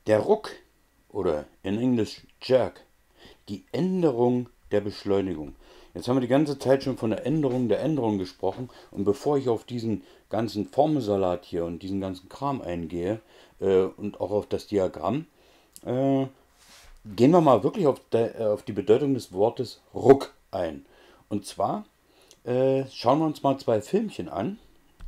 Der Ruck oder in Englisch Jerk, die Änderung der Beschleunigung. Jetzt haben wir die ganze Zeit schon von der Änderung gesprochen, und bevor ich auf diesen ganzen Formelsalat hier und diesen ganzen Kram eingehe und auch auf das Diagramm, gehen wir mal wirklich auf die Bedeutung des Wortes Ruck ein. Und zwar schauen wir uns mal zwei Filmchen an.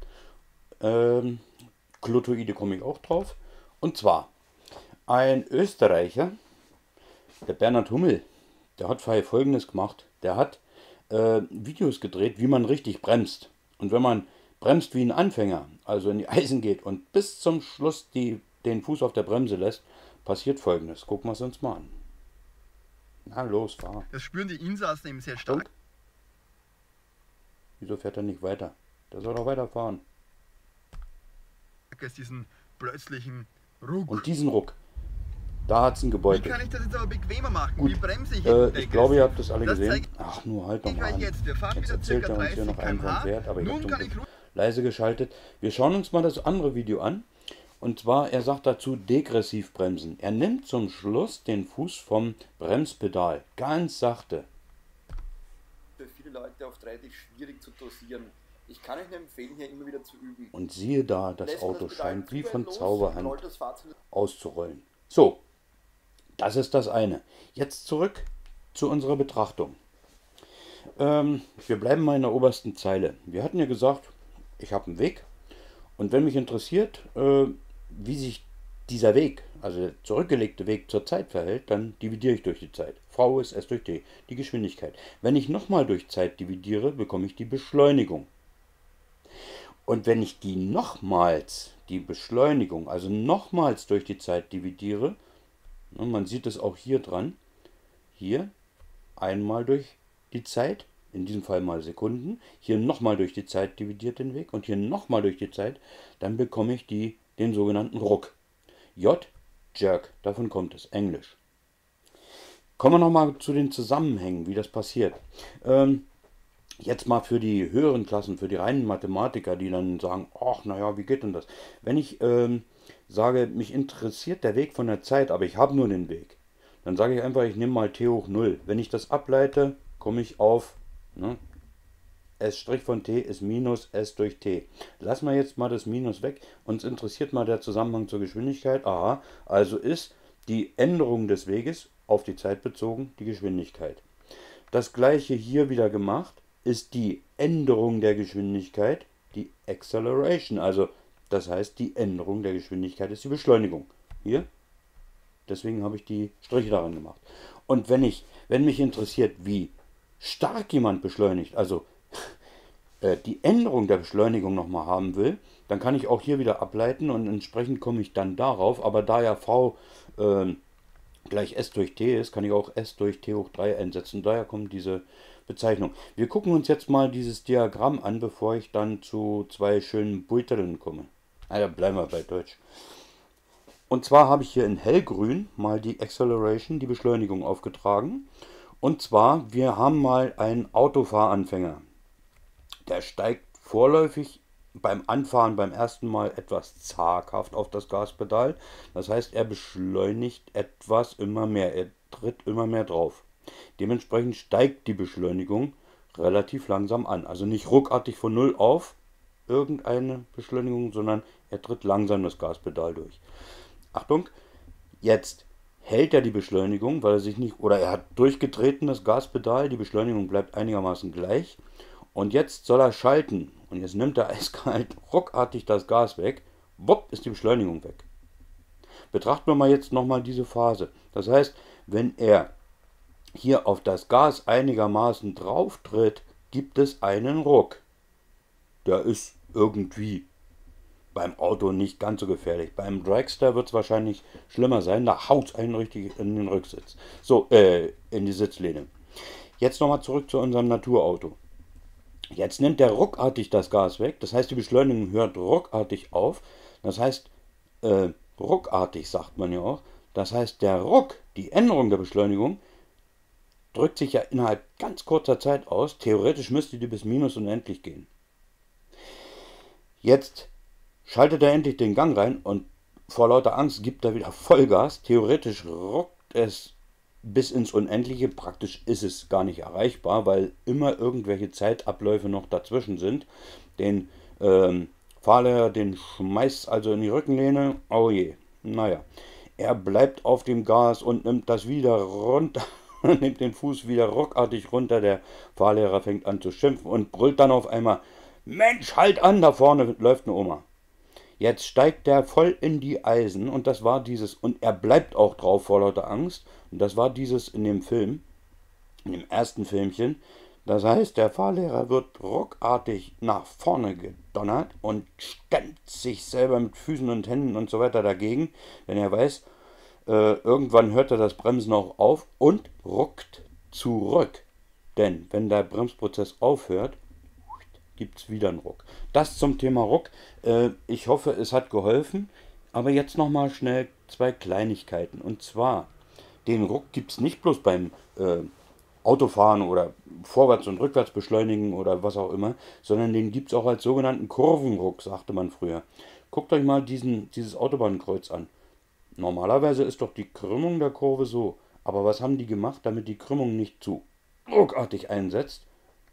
Klotoide komme ich auch drauf. Und zwar ein Österreicher, der Bernhard Hummel, der hat Folgendes gemacht. Der hat Videos gedreht, wie man richtig bremst. Und wenn man bremst wie ein Anfänger, also in die Eisen geht und bis zum Schluss den Fuß auf der Bremse lässt, passiert Folgendes. Gucken wir es uns mal an. Na los, fahr. Das spüren die Insassen eben sehr Achtung. stark. Wieso fährt er nicht weiter? Der soll doch weiterfahren. Diesen plötzlichen Ruck. Und diesen Ruck, da hat es ein Wie Gebäude. kann ich das jetzt aber bequemer machen? Gut, Wie bremse ich ich glaube, ihr habt das alle Das gesehen. zeigt- Ach, nur halt doch Ich mal weiß an. jetzt, wir fahren Jetzt wieder erzählt circa er uns hier 30 noch einen vom km/h. Pferd, aber ich habe Nun zum kann Glück ich leise geschaltet. Wir schauen uns mal das andere Video an. Und zwar, er sagt dazu degressiv bremsen. Er nimmt zum Schluss den Fuß vom Bremspedal. Ganz sachte. Für viele Leute auf 3D schwierig zu dosieren. Ich kann euch nur empfehlen, hier immer wieder zu üben. Und siehe da, das Lässt man Auto Pedal scheint wie zu von los, Zauberhand rollt das Fahrzeug auszurollen. So, das ist das eine. Jetzt zurück zu unserer Betrachtung. Wir bleiben mal in der obersten Zeile. Wir hatten ja gesagt, ich habe einen Weg, und wenn mich interessiert, wie sich dieser Weg, also der zurückgelegte Weg zur Zeit verhält, dann dividiere ich durch die Zeit. V ist S durch T, die Geschwindigkeit. Wenn ich nochmal durch Zeit dividiere, bekomme ich die Beschleunigung. Und wenn ich die Beschleunigung, also nochmals durch die Zeit dividiere, man sieht es auch hier dran, hier einmal durch die Zeit, in diesem Fall mal Sekunden, hier nochmal durch die Zeit dividiert den Weg und hier nochmal durch die Zeit, dann bekomme ich den sogenannten Ruck. J, Jerk, davon kommt es, Englisch. Kommen wir nochmal zu den Zusammenhängen, wie das passiert. Jetzt mal für die höheren Klassen, für die reinen Mathematiker, die dann sagen, ach naja, wie geht denn das? Wenn ich sage, mich interessiert der Weg von der Zeit, aber ich habe nur den Weg, dann sage ich einfach, ich nehme mal t hoch 0. Wenn ich das ableite, komme ich auf S' von t ist minus S durch t. Lassen wir jetzt mal das Minus weg. Uns interessiert mal der Zusammenhang zur Geschwindigkeit. Aha, also ist die Änderung des Weges auf die Zeit bezogen die Geschwindigkeit. Das gleiche hier wieder gemacht ist die Änderung der Geschwindigkeit, die Acceleration. Also das heißt, die Änderung der Geschwindigkeit ist die Beschleunigung. Hier, deswegen habe ich die Striche daran gemacht. Und wenn mich interessiert, wie stark jemand beschleunigt, also die Änderung der Beschleunigung nochmal haben will, dann kann ich auch hier wieder ableiten und entsprechend komme ich dann darauf. Aber da ja v gleich S durch T ist, kann ich auch S durch T hoch 3 einsetzen. Daher kommt diese Bezeichnung. Wir gucken uns jetzt mal dieses Diagramm an, bevor ich dann zu zwei schönen Beuteln komme. Da bleiben wir bei Deutsch. Und zwar habe ich hier in hellgrün mal die Acceleration, die Beschleunigung aufgetragen. Und zwar, wir haben mal einen Autofahranfänger. Der steigt vorläufig beim Anfahren beim ersten Mal etwas zaghaft auf das Gaspedal. Das heißt, er beschleunigt etwas immer mehr. Er tritt immer mehr drauf. Dementsprechend steigt die Beschleunigung relativ langsam an. Also nicht ruckartig von 0 auf irgendeine Beschleunigung, sondern er tritt langsam das Gaspedal durch. Achtung, jetzt hält er die Beschleunigung, weil er sich nicht, oder er hat durchgetreten das Gaspedal, die Beschleunigung bleibt einigermaßen gleich. Und jetzt soll er schalten. Und jetzt nimmt er eiskalt ruckartig das Gas weg. Wupp, ist die Beschleunigung weg. Betrachten wir mal jetzt nochmal diese Phase. Das heißt, wenn er hier auf das Gas einigermaßen drauf tritt, gibt es einen Ruck. Der ist irgendwie beim Auto nicht ganz so gefährlich. Beim Dragster wird es wahrscheinlich schlimmer sein. Da haut es einen richtig in den Rücksitz. So, in die Sitzlehne. Jetzt nochmal zurück zu unserem Naturauto. Jetzt nimmt der ruckartig das Gas weg. Das heißt, die Beschleunigung hört ruckartig auf. Das heißt, ruckartig sagt man ja auch. Das heißt, der Ruck, die Änderung der Beschleunigung, drückt sich ja innerhalb ganz kurzer Zeit aus. Theoretisch müsste die bis minus unendlich gehen. Jetzt schaltet er endlich den Gang rein und vor lauter Angst gibt er wieder Vollgas. Theoretisch ruckt es bis ins Unendliche. Praktisch ist es gar nicht erreichbar, weil immer irgendwelche Zeitabläufe noch dazwischen sind. Den Fahrlehrer, den schmeißt also in die Rückenlehne. Oh je, naja. Er bleibt auf dem Gas und nimmt das wieder runter, nimmt den Fuß wieder ruckartig runter. Der Fahrlehrer fängt an zu schimpfen und brüllt dann auf einmal: Mensch, halt an, da vorne läuft eine Oma. Jetzt steigt der voll in die Eisen und das war dieses, und er bleibt auch drauf vor lauter Angst. Und das war dieses in dem Film, in dem ersten Filmchen. Das heißt, der Fahrlehrer wird ruckartig nach vorne gedonnert und stemmt sich selber mit Füßen und Händen und so weiter dagegen, denn er weiß, irgendwann hört er das Bremsen auch auf und ruckt zurück. Denn wenn der Bremsprozess aufhört, gibt es wieder einen Ruck. Das zum Thema Ruck. Ich hoffe, es hat geholfen. Aber jetzt nochmal schnell zwei Kleinigkeiten. Und zwar, den Ruck gibt es nicht bloß beim Autofahren oder Vorwärts- und Rückwärtsbeschleunigen oder was auch immer, sondern den gibt es auch als sogenannten Kurvenruck, sagte man früher. Guckt euch mal dieses Autobahnkreuz an. Normalerweise ist doch die Krümmung der Kurve so. Aber was haben die gemacht, damit die Krümmung nicht zu ruckartig einsetzt?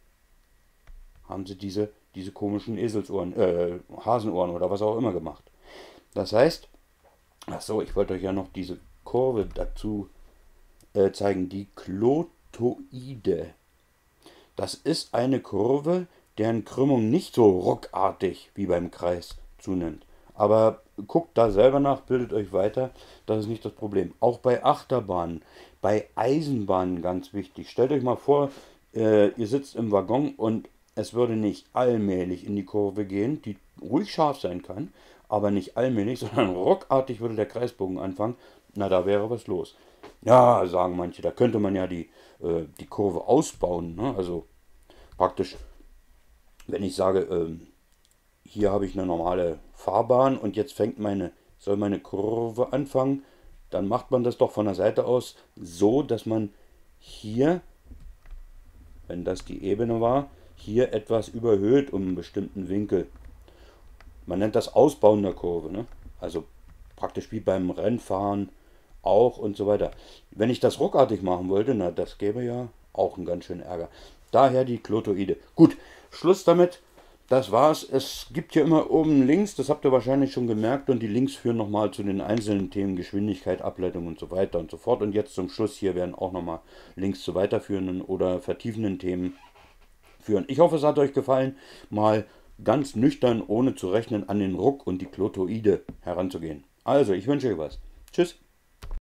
Haben sie diese komischen Eselsohren, Hasenohren oder was auch immer gemacht. Das heißt, ach so, ich wollte euch ja noch diese Kurve dazu zeigen, die Klotoide. Das ist eine Kurve, deren Krümmung nicht so ruckartig wie beim Kreis zunimmt. Aber guckt da selber nach, bildet euch weiter, das ist nicht das Problem. Auch bei Achterbahnen, bei Eisenbahnen ganz wichtig. Stellt euch mal vor, ihr sitzt im Waggon und es würde nicht allmählich in die Kurve gehen, die ruhig scharf sein kann, aber nicht allmählich, sondern ruckartig würde der Kreisbogen anfangen. Na, da wäre was los. Ja, sagen manche, da könnte man ja die Kurve ausbauen. Ne? Also praktisch, wenn ich sage, hier habe ich eine normale Fahrbahn und jetzt soll meine Kurve anfangen, dann macht man das doch von der Seite aus so, dass man hier, wenn das die Ebene war, hier etwas überhöht um einen bestimmten Winkel. Man nennt das Ausbauen der Kurve, ne? Also praktisch wie beim Rennfahren auch und so weiter. Wenn ich das ruckartig machen wollte, na, das gäbe ja auch einen ganz schönen Ärger. Daher die Klotoide. Gut, Schluss damit. Das war's. Es gibt hier immer oben Links, das habt ihr wahrscheinlich schon gemerkt, und die Links führen nochmal zu den einzelnen Themen, Geschwindigkeit, Ableitung und so weiter und so fort. Und jetzt zum Schluss hier werden auch nochmal Links zu weiterführenden oder vertiefenden Themen führen. Ich hoffe, es hat euch gefallen, mal ganz nüchtern, ohne zu rechnen, an den Ruck und die Klotoide heranzugehen. Also, ich wünsche euch was. Tschüss.